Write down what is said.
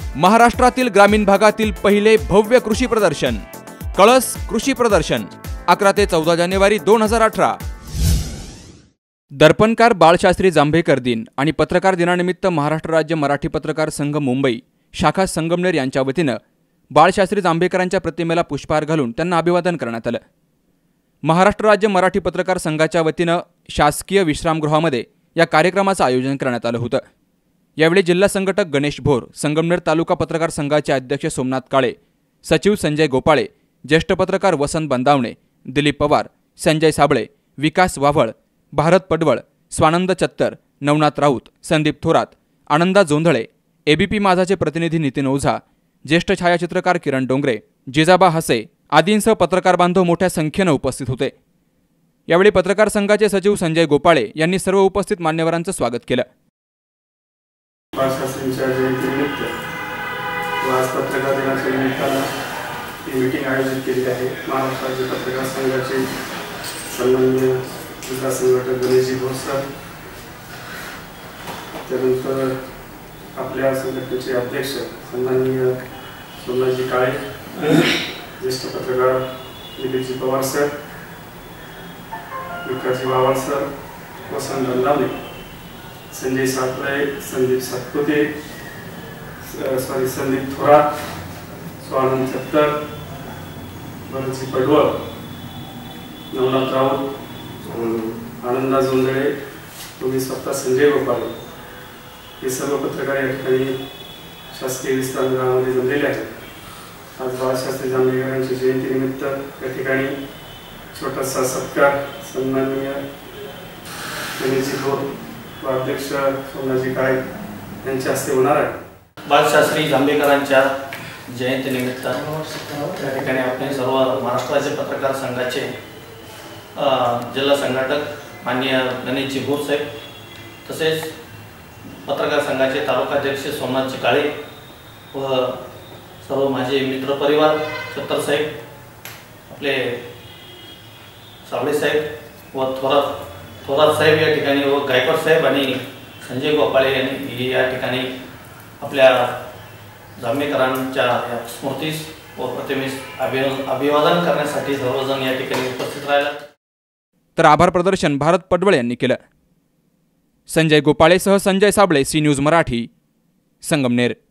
महाराष्ट्रातील ग्रामीण भागातील पहिले भव्य कृषी प्रदर्शन कळस कृषी प्रदर्शन 11 ते 14 जानेवारी 2018। दर्पणकार बाळशास्त्री जांभेकर दिन आणि पत्रकार दिनानिमित्त महाराष्ट्र राज्य मराठी पत्रकार संघ मुंबई शाखा संगमनेर यांच्या वतीने बाळशास्त्री जांभेकरांच्या प्रतिमेला पुष्पहार घालून त्यांना अभिवादन करण्यात आले। महाराष्ट्र राज्य मराठी पत्रकार संघाच्या वतीने शासकीय विश्रामगृहामध्ये या कार्यक्रमाचे आयोजन करण्यात आले होते। यावेळी जिल्हा संघटक गणेश भोर, संगमनेर तालुका पत्रकार संघाचे अध्यक्ष सोमनाथ काळे, सचिव संजय गोपाळे, ज्येष्ठ पत्रकार वसंत बंदावणे, दिलीप पवार, संजय साबळे, विकास वाव्हळ, भारत पडवळ, स्वानंद चत्तर, नवनाथ राऊत, संदीप थोरात, आनंदा जोंधळे, एबीपी माझाचे प्रतिनिधी नितीन ओझा, ज्येष्ठ छायाचित्रकार किरण डोंगरे, जिजाबा हसे आदींसह पत्रकार बांधव मोठ्या संख्येने उपस्थित होते। यावेळी पत्रकार संघाचे सचिव संजय गोपाळे यांनी सर्व उपस्थित मान्यवरांचे स्वागत केले। बाळशास्त्रींच्या जयंतीनिमित्त आज पत्रकार दिनाच्या निमित्तानं ही मीटिंग आयोजित केली आहे। महाराष्ट्र राज्य पत्रकार संघाचे सन्माननीय जिल्हा संघटक गणेशजी भोर सर, त्यानंतर आपल्या संघटनेचे अध्यक्ष सन्माननीय सोमनाथजी काळे, ज्येष्ठ पत्रकार दिलीपजी पवार सर, विकासजी वावळ सर, वसंत बंदावणे, संजय साबळे, संदीप सातपुते, संदीप थोरात, स्वानंद चत्तर, भारत पडवळ, नवनाथ राऊत, आनंदा जोंधळे, तुम्ही स्वतः संजय गोपाळे, हे सर्व पत्रकार या ठिकाणी शासकीय विश्रामगृहामध्ये जमलेले आहेत। आज बाळशास्त्री जांभेकरांच्या जयंतीनिमित्त या ठिकाणी छोटासा सत्कार सन्माननीय गणेशजी भोर अध्यक्ष सोमनाथजी काळे यांच्या हस्ते होणार आहे। बाळशास्त्री जांभेकरांच्या जयंतीनिमित्त या ठिकाणी आपण सर्व महाराष्ट्र राज्य पत्रकार संघाचे जिल्हा संघटक माननीय गणेशजी भोर साहेब, तसेच पत्रकार संघाचे तालुकाध्यक्ष सोमनाथजी काळे व सर्व माझे मित्रपरिवार चत्तर साहेब, आपले साबळे साहेब व थोरात साहेब या ठिकाणी व गायकवाड साहेब आणि संजय गोपाळे यांनी या ठिकाणी आपल्या जांभेकरांच्या स्मृतीस व प्रतिमेस अभिवादन करण्यासाठी सर्वजण या ठिकाणी उपस्थित राहिला। तर आभार प्रदर्शन भारत पडवळ यांनी केलं। संजय गोपाळेसह संजय साबळे, सी न्यूज मराठी, संगमनेर।